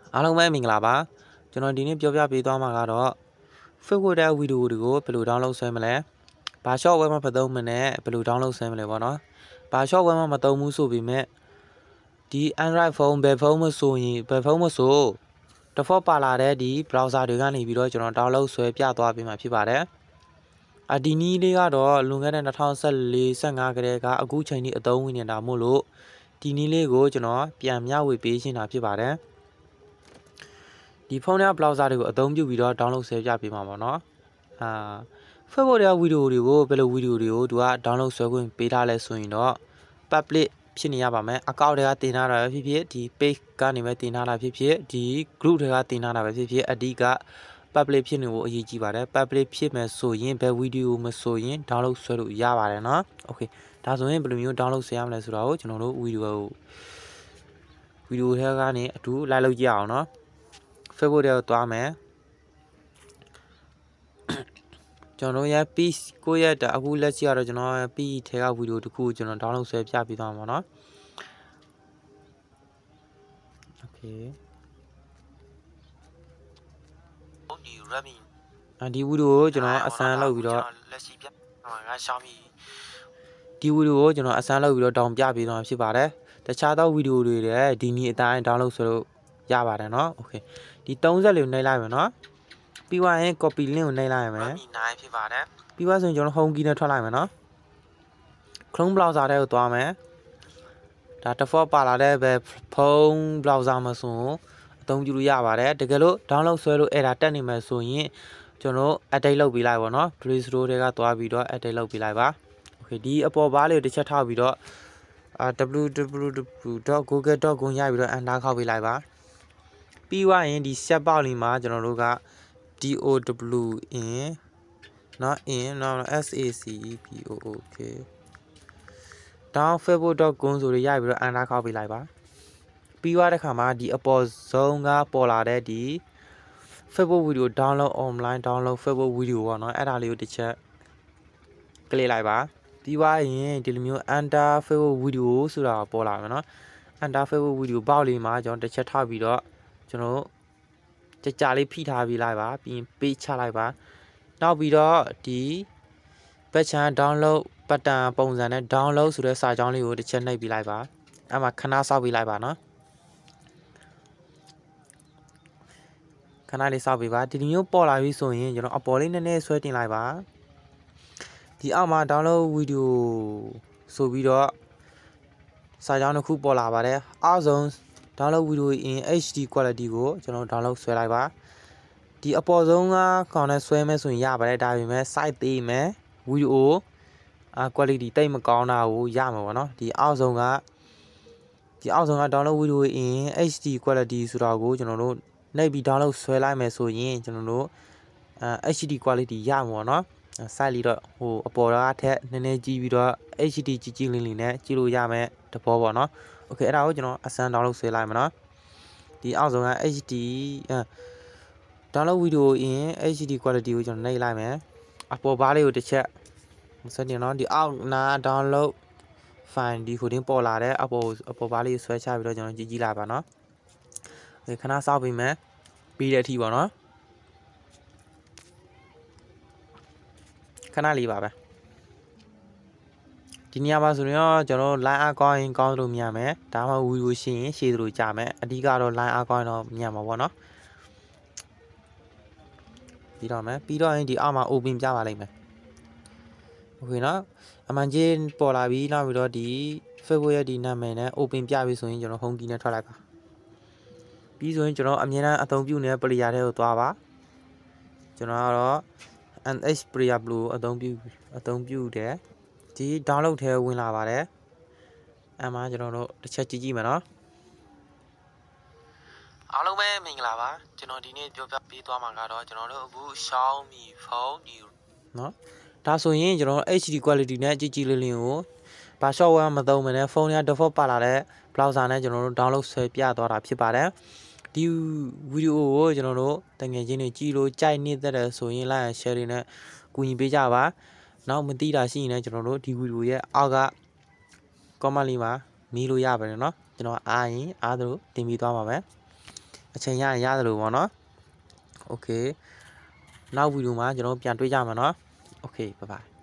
အားလုံးပဲမင်္ဂလာပါကျွန်တော်ဒီနေ့ပြောပြပေးသွားမှာကတော့ Facebook တဲ့ဗီဒီယိုတွေကိုဘယ်လို download ဆွဲမလဲဘာ software မှာမသုံးမနဲ့ဘယ်လို download ဆွဲမလဲပေါ့နော်ဘာ software မှာမသုံးဘူးဆိုပေမဲ့ဒီ Android phone ဘယ်ဖုန်းမဆိုရင်ဘယ်ဖုန်းမဆို default ပါလာတဲ့ဒီ browser တွေကနေပြီးတော့ကျွန်တော် download ဆွဲပြသွားပေးမှာဖြစ်ပါတယ်ဒီနည်းလေးကတော့လွန်ခဲ့တဲ့2014-15ကတည်းကအခုချိန်ထိအသုံးဝင်နေတာမို့လို့ဒီနည်းလေးကိုကျွန်တော်ပြန်မျှဝေပေးရှင်းတာဖြစ်ပါတယ်ဒီဖုန်းရဲ့ browser တွေကိုအသုံးပြုပြီးတော့ download ဆွဲပြပေးမှာပေါ့နော်Facebook ရဲ့ဗီဒီယိုတွေကိုဘယ်လိုဗီဒီယိုတွေကိုသူက download ဆွဲခွင့်ပေးထားလဲဆိုရင်တော့ public ဖြစ်နေရပါမယ်အကောင့်တွေကတင်ထားတာပဲဖြစ်ဖြစ်ဒီ page ကနေပဲတင်ထားတာဖြစ်ဖြစ်ဒီ group တွေကတင်ထားတာပဲဖြစ်ဖြစ်အဓိက public ဖြစ်နေဖို့အရေးကြီးပါတယ် public ဖြစ်မယ်ဆိုရင်ဘယ်ဗီဒီယိုမဆိုရင် download ဆွဲလို့ရပါတယ်နော် okay ဒါဆိုရင်ဘယ်လိုမျိုး download ဆွဲရမလဲဆိုတာကိုကျွန်တော်တို့ဗီဒီယိုထဲကနေအတူလိုက်လုပ်ကြည့်အောင်နော် Facebook ထဲကိုသွားမယ်ကျွန်တော်ရဲ့ piece ကိုရဲ့အခုလက်ရှိကတော့ကျွန်တော် piece ထဲကဗီဒီယိုတစ်ခုကိုကျွန်တော် download ဆွဲပြပေးသွားမှာနော် okay ဒီ Redmi ဒီဗီဒီယိုကိုကျွန်တော်အစမ်းလုပ်ပြီးတော့လက်ရှိပြငါ Xiaomi ဒီဗီဒီယိုကိုကျွန်တော်အစမ်းလုပ်ပြီးတော့တောင်းပြပေးသွားမှာဖြစ်ပါတယ်တခြားသောဗီဒီယိုတွေလည်းဒီနည်းအတိုင်း download ဆွဲလို့ရပါတယ်နော် okay ဒီ30လေးကိုနှိပ်လိုက်မယ်နော်ပြီးသွားရင် copy link ကိုနှိပ်လိုက်ရမယ် 9ဖြစ်ပါတယ်ပြီးသွားဆိုရင်ကျွန်တော် home key နဲ့ထွက်လိုက်မယ်နော် Chrome browser ထဲကိုသွားမယ်ဒါ default ပါလာတဲ့ပဲဖုန်း browser မှာဆိုအသုံးပြုလို့ရပါတယ်တကယ်လို့ download ဆွဲလို့ error တက်နေမယ်ဆိုရင်ကျွန်တော် update လုပ်ပေးလိုက်ပါနော် Play Store တွေကသွားပြီးတော့ update လုပ်ပေးလိုက်ပါ okay ဒီအပေါ်ဘားလေးကိုတစ်ချက်ထောက်ပြီးတော့www.google.com ရပြီးတော့ enter ခောက်ပေးလိုက်ပါပြီးသွားရင်ဒီ set box လေးမှာကျွန်တော်တို့က DOWIN နော် in နော် SACEBOOK down facebook.com ဆိုရရပြီးတော့ enter ခောက်ပေးလိုက်ပါပြီးသွားတဲ့ခါမှာဒီအပေါ်ဆုံးကပေါ်လာတဲ့ဒီ Facebook video download online download Facebook video ပေါ့နော်အဲ့ဒါလေးကိုတစ်ချက် click လိုက်ပါပြီးသွားရင်ဒီလိုမျိုး enter Facebook video ဆိုတာပေါ်လာမယ်နော် enter Facebook video ဘောက်လေးမှာကျွန်တော်တစ်ချက်ထောက်ပြီးတော့ကျွန်တော်ကြာလေးဖိထားပြီးလိုက်ပါပြီးရင် page ချလိုက်ပါနောက်ပြီးတော့ဒီ batch download button ပုံစံနဲ့ download ဆိုတဲ့စာကြောင်းလေးကိုတစ်ချက်နှိပ်ပြီးလိုက်ပါအဲ့မှာခဏစောင့်ပြီးလိုက်ပါနော်ခဏလေးစောင့်ပြီးပါဒီလိုမျိုးပေါ်လာပြီဆိုရင်ကျွန်တော်အပေါ်လေးနည်းနည်းဆွဲတင်လိုက်ပါဒီအောက်မှာ download video ဆိုပြီးတော့စာကြောင်းတစ်ခုပေါ်လာပါတယ်အောက်ဆုံး download video in HD quality ကိုကျွန်တော် download ဆွဲလိုက်ပါဒီအပေါ်ဆုံးကခေါင်းနဲ့ဆွဲမယ်ဆိုရင်ရပါတယ်ဒါပေမဲ့ site သေးမယ် video quality တိတ်မကောင်းတာကိုရမှာပေါ့နော်ဒီအောက်ဆုံးက download video in HD quality ဆိုတာကိုကျွန်တော်တို့နှိပ်ပြီး download ဆွဲလိုက်မယ်ဆိုရင်ကျွန်တော်တို့HD quality ရမှာပေါ့နော် site လေးတော့ဟိုအပေါ်ကထက်နည်းနည်းကြီးပြီးတော့ HD ကြီးလေးနဲ့ကြည့်လို့ရမယ်တဘောပေါ့နော် okay အဲ့ဒါကိုကျွန်တော်အစမ်း download ဆွဲလိုက်မယ်နော်ဒီအောက်ဆုံးက HD download video in HD quality ကိုကျွန်တော်နှိပ်လိုက်မယ်အပေါ်ဘားလေးကိုတစ်ချက်စတင်တော့ဒီအောက်နာ download file ဒီကိုတင်ပေါ်လာတဲ့အပေါ်ဘားလေးဆွဲချပြီးတော့ကျွန်တော်ကြည့်လိုက်ပါနော်ဒီခဏစောင့်ပြီးမယ်ပြီးတဲ့အထိပေါ့နော်ခဏလေးပါပဲဒီနေရာမှာဆိုရင်ကျွန်တော် line အကောင်းရင်ကောင်းလို့မြင်မယ်ဒါမှဗီဒီယိုရှင်းရင်ရှည်သလိုကြာမယ်အဓိကတော့ line အကောင်းတော့မြင်မှာပေါ့နော်ပြီးတော့မယ်ပြီးတော့ရင်ဒီအောက်မှာ open ပြပါလိမ့်မယ်โอเคနော်အမှန်ချင်းပေါ်လာပြီးနောက်ပြီးတော့ဒီ Facebook ရဲ့ဒီနာမည်နဲ့ open ပြပြီဆိုရင်ကျွန်တော် home key နဲ့ထွက်လိုက်ပါပြီးဆိုရင်ကျွန်တော်အမြဲတမ်းအသုံးပြုနေတဲ့ player တွေကိုသွားပါကျွန်တော်ကတော့ NH player blue အသုံးပြုတယ်ဒီ download ထဲဝင်လာပါတယ်အဲ့မှာကျွန်တော်တို့တစ်ချက်ကြည့်မယ်နော်အားလုံးပဲမင်္ဂလာပါကျွန်တော်ဒီနေ့ပြောပြပေးသွားမှာကတော့ကျွန်တော်တို့အခု Xiaomi phone ဒီနော်ဒါဆိုရင်ကျွန်တော် HD quality နဲ့ကြည့်လေးကိုဘာ software မသုံးမနဲ့ဖုန်းထဲ default ပါလာတဲ့ browser နဲ့ကျွန်တော်တို့ download ဆွဲပြသွားတာဖြစ်ပါတယ်ဒီဗီဒီယိုကိုကျွန်တော်တို့တကယ်ချင်းတွေကြည့်လို့ကြိုက်နေတဲ့ဆိုရင် like and share တွေနဲ့ကူညီပေးကြပါနောက်မသိတာရှိရင်လည်းကျွန်တော်တို့ဒီဗီဒီယိုရဲ့အောက်က comment လေးမှာမေးလို့ရပါတယ်เนาะကျွန်တော်အားရင်အားသလိုတင်ပြသွားပါမယ်အချိန်ရတယ်လို့ပေါ့နော် Okay နောက်ဗီဒီယိုမှာကျွန်တော်ပြန်တွေ့ကြမှာနော် Okay bye bye